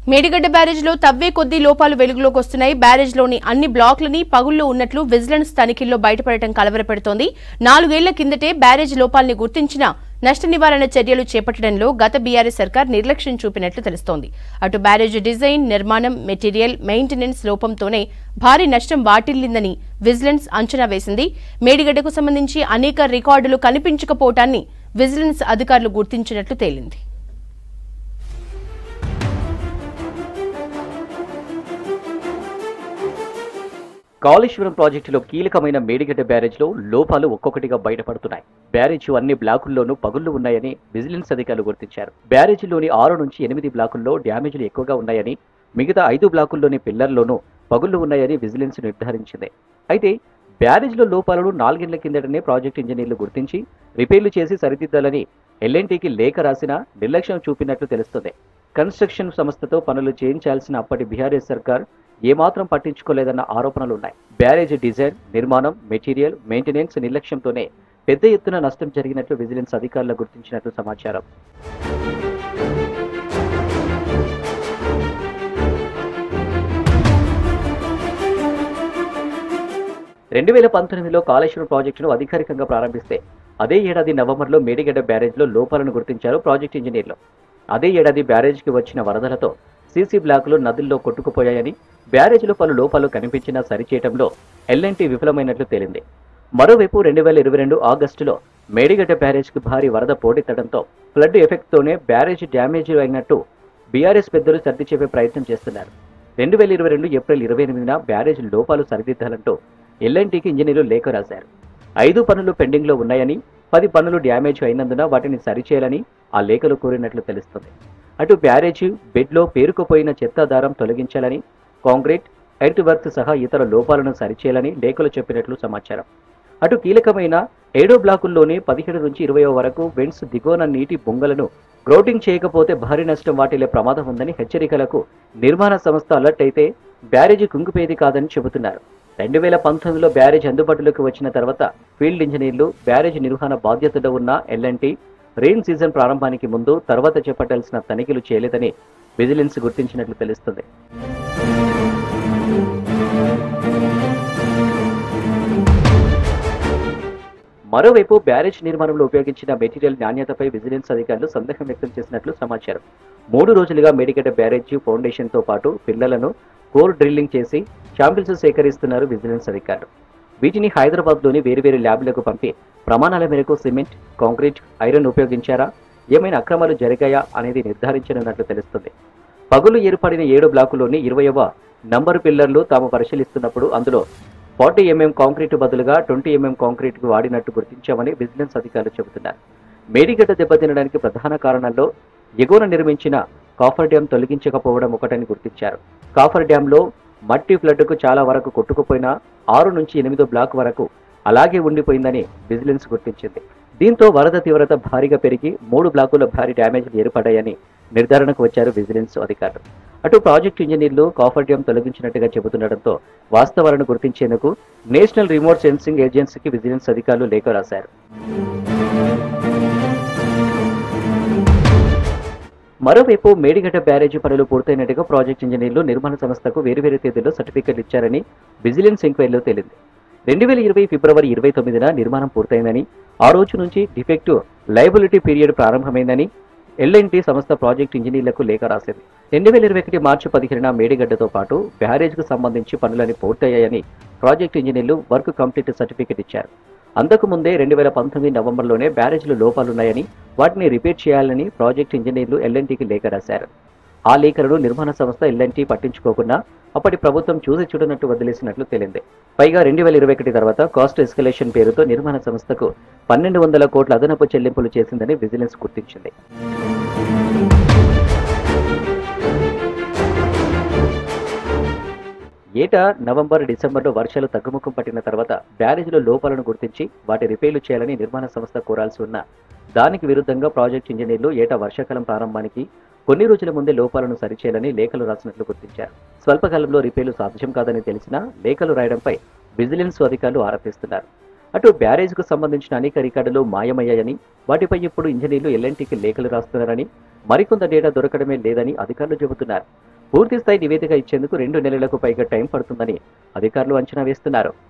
మేడిగడ్డ బ్యారేజ్లో తవ్వే కొద్దీ లోపాలు వెలుగులోకి వస్తున్నాయి. బ్యారేజ్లోని అన్ని బ్లాక్లని పగుళ్లు ఉన్నట్లు విజిలెన్స్ తనిఖీల్లో బయటపడటం కలవరపెడుతోంది. 4 ఏళ్ల కిందటే బ్యారేజ్ లోపాల్ని గుర్తించిన నష్ట నివారణ చర్యలు చేపట్టడంలో గత బీఆర్ఎస్ సర్కార్ నిర్లక్ష్యం చూపినట్లు తెలుస్తోంది. అటు బ్యారేజ్ డిజైన్, నిర్మాణం, మెటీరియల్, మెయింటెనెన్స్ లోపంతోనే భారీ నష్టం వాటిల్లిందని విజిలెన్స్ అంచనా వేసింది. మేడిగడ్డకు సంబంధించి అనేక రికార్డులు కనిపించకపోవటాన్ని విజిలెన్స్ అధికారులు గుర్తించినట్లు తేలింది. కాళేశ్వరం ప్రాజెక్టులో కీలకమైన మేడిగడ్డ బ్యారేజ్లో లోపాలు ఒక్కొక్కటిగా బయటపడుతున్నాయి. బ్యారేజ్ అన్ని బ్లాకుల్లోనూ పగుళ్లు ఉన్నాయని విజిలెన్స్ అధికారులు గుర్తించారు. బ్యారేజీలోని 6 నుంచి 8 బ్లాకుల్లో డ్యామేజీలు ఎక్కువగా ఉన్నాయని, మిగతా 5 బ్లాకుల్లోని పిల్లర్లోనూ పగుళ్లు ఉన్నాయని విజిలెన్స్ నిర్ధారించింది. అయితే బ్యారేజ్లో లోపాలను 4 ఏళ్ల కిందటనే ప్రాజెక్టు ఇంజనీర్లు గుర్తించి రిపేర్లు చేసి సరిదిద్దాలని ఎల్ఎన్టీకి లేఖ రాసినా నిర్లక్ష్యం చూపినట్లు తెలుస్తుంది. కన్స్ట్రక్షన్ సంస్థతో పనులు చేయించాల్సిన అప్పటి బీఆర్ఎస్ సర్కార్ ఏమాత్రం పట్టించుకోలేదన్న ఆరోపణలున్నాయి. బ్యారేజ్ డిజైన్, నిర్మాణం, మెటీరియల్, మెయింటెనెన్స్ నిర్లక్ష్యంతోనే పెద్ద ఎత్తున నష్టం జరిగినట్లు విజిలెన్స్ అధికారులు గుర్తించినట్లు సమాచారం. 2019లో కాళేశ్వరం ప్రాజెక్టును అధికారికంగా ప్రారంభిస్తే అదే ఏడాది నవంబర్లో మేడిగడ్డ బ్యారేజ్లో లోపాలను గుర్తించారు ప్రాజెక్టు ఇంజనీర్లు. అదే ఏడాది బ్యారేజ్కి వచ్చిన వరదలతో సీసీ బ్లాకులు నదుల్లో కొట్టుకుపోయాయని, బ్యారేజ్లో పలు లోపాలు కనిపించినా సరిచేయడంలో ఎల్ఎన్టీ విఫలమైనట్లు తేలింది. మరోవైపు 2022 ఆగస్టులో మేడిగడ్డ బ్యారేజ్కి భారీ వరద పోటెత్తడంతో ఫ్లడ్ ఎఫెక్ట్తోనే బ్యారేజ్ డ్యామేజ్ అయినట్టు బీఆర్ఎస్ పెద్దలు సర్ది చెప్పే ప్రయత్నం చేస్తున్నారు. 2022 ఏప్రిల్ 28న బ్యారేజ్ లోపాలు సరిదిద్దాలంటూ ఎల్ఎన్టీకి ఇంజనీర్లు లేఖ రాశారు. 5 పనులు పెండింగ్లో ఉన్నాయని, 10 పనులు డ్యామేజ్ అయినందున వాటిని సరిచేయాలని ఆ లేఖలు కోరినట్లు తెలుస్తుంది. అటు బ్యారేజీ బెడ్లో పేరుకుపోయిన చెత్తాదారం తొలగించాలని, కాంక్రీట్, ఎర్త్ వర్క్ సహా ఇతర లోపాలను సరిచేయాలని లేఖలు చెప్పినట్లు సమాచారం. అటు కీలకమైన 7 బ్లాకుల్లోనే 17 నుంచి 20 వరకు వెంట్స్ దిగువన నీటి బొంగలను గ్రౌటింగ్ చేయకపోతే భారీ నష్టం వాటిల్లే ప్రమాదం ఉందని హెచ్చరికలకు నిర్మాణ సంస్థ అలర్ట్ అయితే బ్యారేజీ కుంగిపోయేది కాదని చెబుతున్నారు. 2019లో బ్యారేజ్ అందుబాటులోకి వచ్చిన తర్వాత ఫీల్డ్ ఇంజనీర్లు బ్యారేజ్ నిర్వహణ బాధ్యతలో ఉన్న ఎల్ఎన్టీ రెయిన్ సీజన్ ప్రారంభానికి ముందు తర్వాత చేపట్టాల్సిన తనిఖీలు చేయలేదని విజిలెన్స్ గుర్తించినట్లు తెలుస్తుంది. మరోవైపు బ్యారేజ్ నిర్మాణంలో ఉపయోగించిన మెటీరియల్ నాణ్యతపై విజిలెన్స్ అధికారులు సందేహం వ్యక్తం చేసినట్లు సమాచారం. 3 రోజులుగా మేడిగడ్డ బ్యారేజ్ ఫౌండేషన్తో పాటు పిల్లలను కోర్ డ్రిల్లింగ్ చేసి శాంపిల్స్ సేకరిస్తున్నారు విజిలెన్స్ అధికారులు. వీటిని హైదరాబాద్లోని వేర్వేరు ల్యాబ్లకు పంపి ప్రమాణాల మేరకు సిమెంట్, కాంక్రీట్, ఐరన్ ఉపయోగించారా, ఏమైనా అక్రమాలు జరిగాయా అనేది నిర్ధారించనున్నట్లు తెలుస్తుంది. పగులు ఏర్పడిన 7 బ్లాకులోని 20వ నంబరు పిల్లర్లు తాము పరిశీలిస్తున్నప్పుడు అందులో 40 mm కాంక్రీట్ బదులుగా 20 mm కాంక్రీట్ వాడినట్టు గుర్తించామని విజిలెన్స్ అధికారులు చెబుతున్నారు. మేడిగడ్డ దెబ్బతినడానికి ప్రధాన కారణాల్లో ఎగువన నిర్మించిన కాఫర్ డ్యాం తొలగించకపోవడం ఒకటని గుర్తించారు. కాఫర్ డ్యాంలో మట్టి ఫ్లడ్కు చాలా వరకు కొట్టుకుపోయిన 6 నుంచి 8 బ్లాక్ వరకు అలాగే ఉండిపోయిందని విజిలెన్స్ గుర్తించింది. దీంతో వరద తీవ్రత భారీగా పెరిగి 3 బ్లాకుల్లో భారీ డ్యామేజ్లు ఏర్పడ్డాయని నిర్ధారణకు వచ్చారు విజిలెన్స్ అధికారులు. అటు ప్రాజెక్టు ఇంజనీర్లు కాఫర్ డ్యాం తొలగించినట్టుగా చెబుతుండటంతో వాస్తవాలను గుర్తించేందుకు నేషనల్ రిమోట్ సెన్సింగ్ ఏజెన్సీకి విజిలెన్స్ అధికారులు లేఖ రాశారు. మరోవైపు మేడిగడ్డ బ్యారేజీ పనులు పూర్తయినట్టుగా ప్రాజెక్టు ఇంజనీర్లు నిర్మాణ సంస్థకు వేరువేరు తేదీల్లో సర్టిఫికెట్లు ఇచ్చారని విజిలెన్స్ ఎంక్వైరీలో తేలింది. 2020 ఫిబ్రవరి 29న నిర్మాణం పూర్తయిందని, ఆ రోజు నుంచి డిఫెక్టివ్ లయబిలిటీ పీరియడ్ ప్రారంభమైందని ఎల్ఎన్టీ సంస్థ ప్రాజెక్టు ఇంజనీర్లకు లేఖ రాసింది. 2021 మార్చి 15న మేడిగడ్డతో పాటు బ్యారేజ్కు సంబంధించి పనులని పూర్తయ్యాయని ప్రాజెక్టు ఇంజనీర్లు వర్క్ కంప్లీట్ సర్టిఫికెట్ ఇచ్చారు. అంతకుముందే 2019 నవంబర్లోనే బ్యారేజ్లో లోపాలున్నాయని, వాటిని రిపేర్ చేయాలని ప్రాజెక్టు ఇంజనీర్లు ఎల్ఎన్టీకి లేఖ రాశారు. ఆ లేఖలను నిర్మాణ సంస్థ ఎల్ఎన్టీ పట్టించుకోకుండా అప్పటి ప్రభుత్వం చూసి చూడనట్టు వదిలేసినట్లు తేలింది. పైగా 2021 తర్వాత కాస్ట్ ఎస్కలేషన్ పేరుతో నిర్మాణ సంస్థకు 1200 కోట్ల అదనపు చెల్లింపులు చేసిందని విజిలెన్స్ గుర్తించింది. ఏటా నవంబర్, డిసెంబర్లో వర్షాలు తగ్గుముఖం పట్టిన తర్వాత బ్యారేజ్లో లోపాలను గుర్తించి వాటి రిపేర్లు చేయాలని నిర్మాణ సంస్థ కోరాల్సి ఉన్న దానికి విరుద్ధంగా ప్రాజెక్టు ఇంజనీర్లు ఏటా వర్షాకాలం ప్రారంభానికి కొన్ని రోజుల ముందే లోపాలను సరిచేయాలని లేఖలు రాసినట్లు గుర్తించారు. స్వల్పకాలంలో రిపేర్లు సాధ్యం కాదని తెలిసినా లేఖలు రాయడంపై విజిలెన్స్ అధికారులు ఆరా తీస్తున్నారు. అటు బ్యారేజ్కు సంబంధించిన అనేక రికార్డులు మాయమయ్యాయని, వాటిపై ఇప్పుడు ఇంజనీర్లు ఎల్ఎన్టీకి లేఖలు రాస్తున్నారని, మరికొంత డేటా దొరకడమే లేదని అధికారులు చెబుతున్నారు. పూర్తి స్థాయి నివేదిక ఇచ్చేందుకు 2 నెలలకు పైగా టైం పడుతుందని అధికారులు అంచనా వేస్తున్నారు.